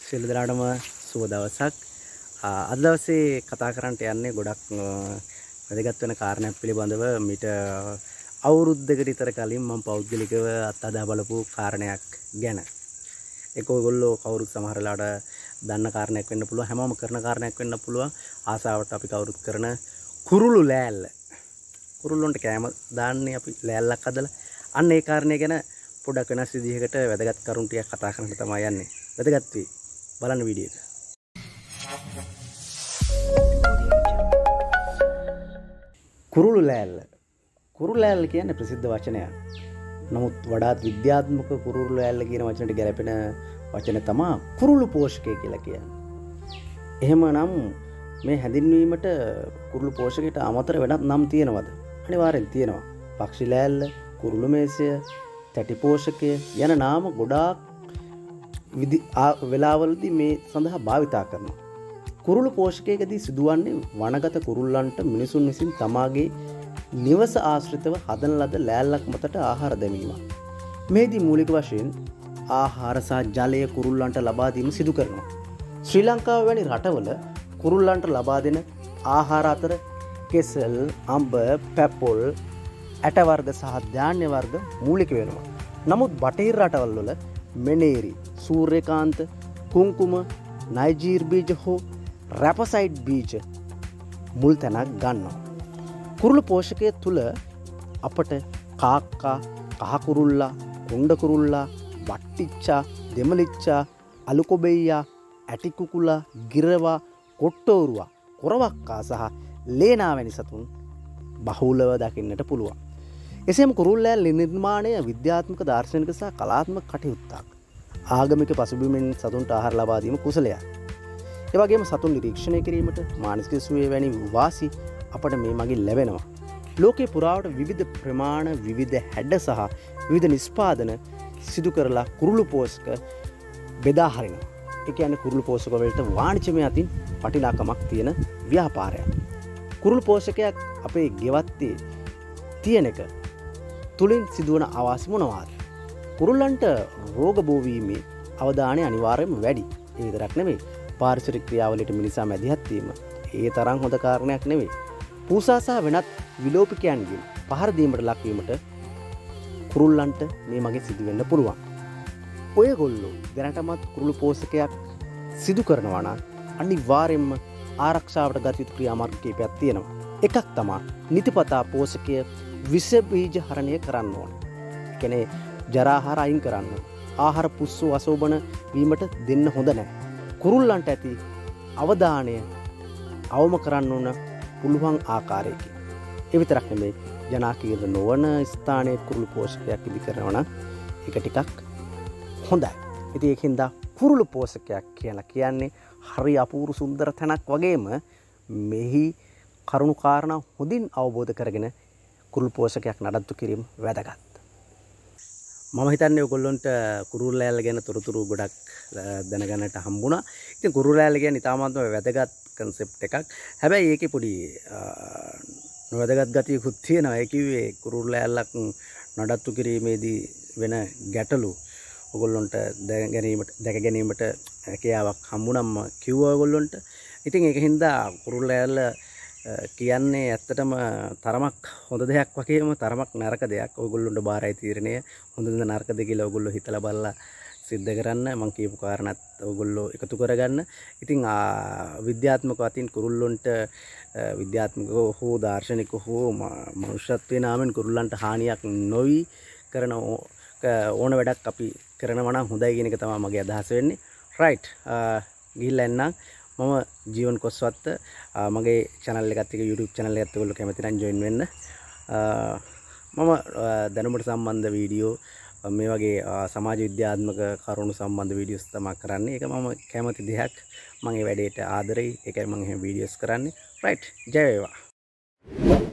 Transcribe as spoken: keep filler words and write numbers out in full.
සියලු දෙනාටම සුබ දවසක්. අද දවසේ කතා කරන්නට යන්නේ ගොඩක් වැදගත් වෙන කාරණයක් පිළිබඳව. මිට අවුරුද්දකට විතර කලින් මම පෞද්ගලිකව අත්අදා බලපු කාරණයක් ගැන. ඒක ඔයගොල්ලෝ කවුරුත් සමහර වෙලාවට දන්න කාරණයක් වෙන්න පුළුවන්. හැමෝම කරන කාරණයක් වෙන්න පුළුවන්. ආසාවට අපි කවුරුත් කරන කුරුළු ලෑල්ල. කුරුල්ලොන්ට කෑම දාන්නේ අපි ලෑල්ලක් හදලා. අන්න ඒ කාරණේ ගැන පොඩක් වෙනස් විදිහකට වැදගත් කරුණු ටිකක් කතා කරන්න තමයි යන්නේ. වැදගත් වෙයි. බලන්න වීඩියෝ එක. කුරුළු ලෑල්ල. කුරුළු ලෑල්ල කියන්නේ ප්‍රසිද්ධ වචනයක්. නමුත් වඩාත් විද්‍යාත්මක කුරුළු ලෑල්ල කියන වචනට ගැලපෙන වචන තමයි කුරුළු පෝෂකය කියලා කියන්නේ. එහෙමනම් මේ හැඳින්වීමට කුරුළු පෝෂකයට අමතර වෙනත් නම් තියෙනවද? අනිවාර්යෙන් තියෙනවා. පක්ෂි ලෑල්ල, කුරුළු මේසය, තැටි පෝෂකය යන නාම ගොඩාක් විදි වෙලාවලදී මේ සඳහා භාවිතා කරනවා. කුරුළු පෝෂකයකදී සිදුවන්නේ වනගත කුරුල්ලන්ට මිනිසුන් විසින් තමාගේ නිවස ආශ්‍රිතව හදන ලද ලෑල්ලක් මතට ආහාර දැමීම. මේදී මූලික වශයෙන් ආහාර සහ ජලය කුරුල්ලන්ට ලබා දීම සිදු කරනවා. ශ්‍රී ලංකාව වැනි රටවල කුරුල්ලන්ට ලබා දෙන ආහාර අතර කෙසෙල්, අඹ, පැපොල්, ඇට වර්ග සහ ධාන්‍ය වර්ග මූලික වෙනවා. නමුත් බටහිර රටවල් වල මෙනේරි, සූර්යකාන්ත, කුංකුම, නයිජීර් බීජ හෝ රැපසයිඩ් බීජ මුල් තැනක් ගන්නවා. කුරුළු පෝෂකය තුල අපට කාක්කා, කහ කුරුල්ලා, කුණ්ඩ කුරුල්ලා, වට්ටිච්චා, දෙමලිච්චා, අලුකොබෙයියා, ඇටි කුකුලා, ගිරවා, කොට්ටෝරුවා, කොරවක්කා සහ ලේනා වැනි සතුන් බහුලව දකින්නට පුළුවන්. එසේම කුරුළු ලෑල්ල නිර්මාණය විද්‍යාත්මක, දාර්ශනික සහ කලාත්මක කටයුත්තක්. ආගමික පසුබිමෙන් සතුන්ට ආහාර ලබා දීම කුසලයක්. ඒ වගේම සතුන් නිරීක්ෂණය කිරීමට මානසික සුවය වැනි වාසි අපට මේ මගින් ලැබෙනවා. ලෝකේ පුරාවට විවිධ ප්‍රමාණ, විවිධ හැඩ සහ විවිධ නිෂ්පාදන සිදු කරලා කුරුළු පෝෂක බෙදා හරිනවා. ඒ කියන්නේ කුරුළු පෝෂක වලට වාණිජමය අතින් වටිනාකමක් තියෙන ව්‍යාපාරයක්. කුරුළු පෝෂකයක් අපේ ගෙවත්තේ තියෙන එක තුලින් සිදුවන අවාසි මොනවාද? කුරුල්ලන්ට රෝග බෝ වීමේ අවධානය අනිවාර්යයෙන්ම වැඩි. ඒ විතරක් නෙමෙයි, පාරිසරික ක්‍රියාවලියට මිනිසා මැදිහත් වීම ඒ තරම් හොඳ කාරණයක් නෙමෙයි. පූසා සහ වෙනත් විලෝපිකයන්ගෙන් පහර දීමට ලක්වීමට කුරුල්ලන්ට මේ මගින් සිදු වෙන්න පුළුවන්. ඔයගොල්ලෝ දැනටමත් කුරුළු පෝෂකයක් සිදු කරනවා නම් අනිවාර්යයෙන්ම ආරක්ෂාවට ගත යුතු ක්‍රියාමාර්ග කිහිපයක් තියෙනවා. එකක් තමයි නිතිපතා පෝෂකය විස බීජ හරණය කරන්න ඕන. ඒ කියන්නේ ජරාහාර අයින් කරන්න. ආහාර පුස්සු අශෝභන වීමට දෙන්න හොඳ නැහැ. කුරුල්ලන්ට ඇති අවධානය අවම කරන්න ඕන පුළුවන් ආකාරයකින්. ඒ විතරක් නෙමෙයි, ජනාකීර්ණ නොවන ස්ථානයේ කුරුළු පෝෂකයක් ඉදි කරනවා නම් ඒක ටිකක් හොඳයි. ඉතින් ඒකින්ද කුරුළු පෝෂකයක් කියලා කියන්නේ හරි අපූර්ව සුන්දර තැනක් වගේම මෙහි කරුණු කාරණා හොඳින් අවබෝධ කරගෙන කුරුළු පෝෂකයක් නඩත්තු කිරීම වැදගත්. මම හිතන්නේ ඔයගොල්ලන්ට කුරුළු ලෑල්ල ගැන තොරතුරු ගොඩක් දැනගන්නට හම්බුණා. ඉතින් කුරුළු ලෑල්ල කියන්නේ ඉතාමත්ම වැදගත් කන්සෙප්ට් එකක්. හැබැයි ඒකේ පොඩි නොවැදගත් ගතියකුත් තියෙනවා. ඒ කිව්වේ කුරුළු ලෑල්ලක් නඩත්තු කිරීමේදී වෙන ගැටලු ඔයගොල්ලන්ට දැක ගැනීමට දැක ගැනීමට හැකියාවක් හම්බුනම්ම කිව්වා ඔයගොල්ලන්ට. ඉතින් ඒකින්ද කුරුළු ලෑල්ල කියන්නේ ඇත්තටම තරමක් හොඳ දෙයක් වගේම තරමක් නරක දෙයක්. ඔයගොල්ලොන්ට බාරයි තීරණය හොඳද නරකද කියලා ඔයගොල්ලෝ හිතලා බලලා සිද්ධ කරන්න. මම කියපු කාරණාත් ඔයගොල්ලෝ එකතු කරගන්න. ඉතින් විද්‍යාත්මක අතින් කුරුල්ලොන්ට විද්‍යාත්මක හෝ දාර්ශනික හෝ මනුෂ්‍යත්වයේ නාමෙන් කුරුල්ලන්ට හානියක් නොවි කරන ඕන වැඩක් අපි කරනවා නම් හොඳයි කියන එක තමයි මගේ අදහස වෙන්නේ. රයිට්. ගිහිල්ලා එන්නම්. මම ජීවන් කොස්වත්ත මගේ channel එකත් එක්ක YouTube channel එකත් ඔයගොල්ලෝ කැමති නම් join වෙන්න. මම දැනුමට සම්බන්ධ වීඩියෝ මේ වගේ සමාජ විද්‍යාත්මක කරුණු සම්බන්ධ වීඩියෝස් තමයි කරන්නේ. ඒක මම කැමති දෙයක්. මම ඒ වැඩේට ආදරෙයි. ඒකයි මම එහෙම වීඩියෝස් කරන්නේ. රයිට්. ජය වේවා.